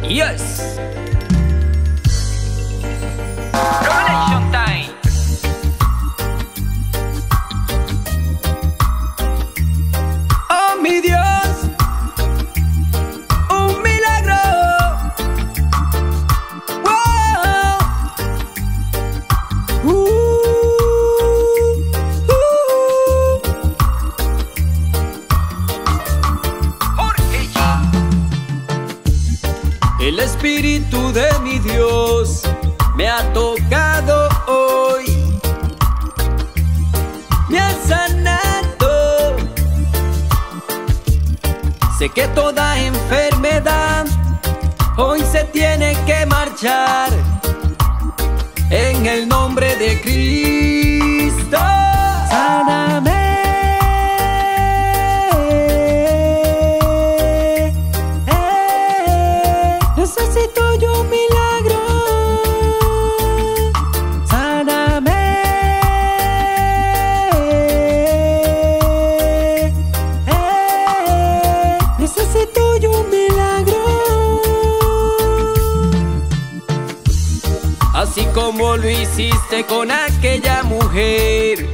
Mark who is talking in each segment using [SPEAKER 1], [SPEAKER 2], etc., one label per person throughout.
[SPEAKER 1] Yes. Revelation time. Oh mi Dios, un milagro. Wow. Jorge G. El Espíritu de mi Dios me ha tocado hoy, me ha sanado. Sé que toda enfermedad hoy se tiene que marchar en el nombre de Cristo. Sáname. Necesito yo un milagro. Sáname. Necesito yo un milagro. Así como lo hiciste con aquella mujer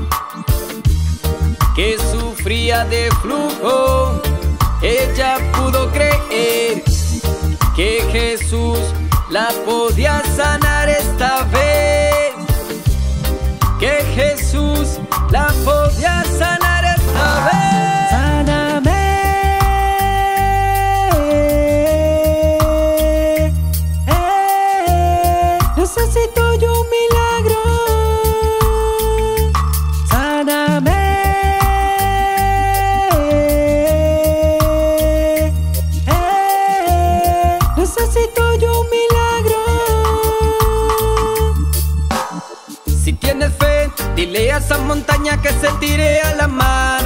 [SPEAKER 1] que sufría de flujo, ella pudo creer que Jesús la podía sanar esta vez, que Jesús la podía sanar esta vez. Sáname. Necesito yo un milagro. Sáname. Necesito yo un milagro. Si tienes fe, dile a esa montaña que se tire a la mar.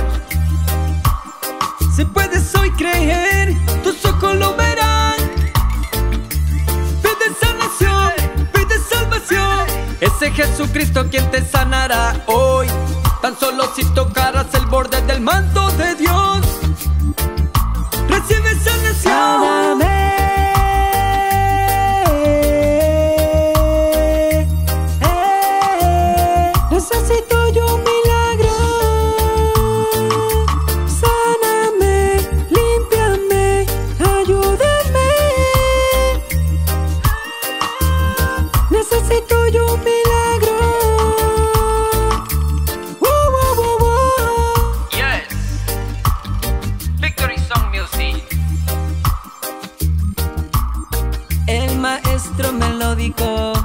[SPEAKER 1] Si puedes hoy creer, tus ojos lo verán. Pide sanación, pide salvación. Ese Jesucristo quien te sanará hoy. Tan solo si tocaras el borde del manto de Dios, recibe sanación. Sáname. Necesito yo un milagro. Sáname, límpiame, ayúdame. Necesito yo un milagro. Yes. Victory Song Music. El maestro melódico.